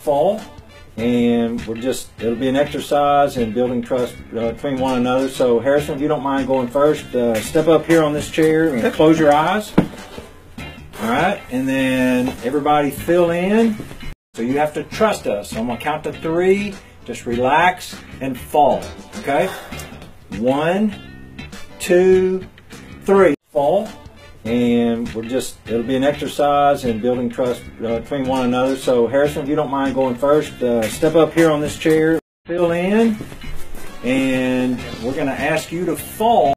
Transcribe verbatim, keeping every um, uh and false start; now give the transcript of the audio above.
fall, and we're just, it'll be an exercise in building trust uh, between one another. So Harrison, if you don't mind going first, uh, step up here on this chair and close your eyes. All right, and then everybody fill in. So you have to trust us. So I'm gonna count to three, just relax and fall, okay? One, two, three, fall. And we're just, it'll be an exercise in building trust uh, between one another. So Harrison, if you don't mind going first, uh, step up here on this chair, fill in, and we're going to ask you to fall.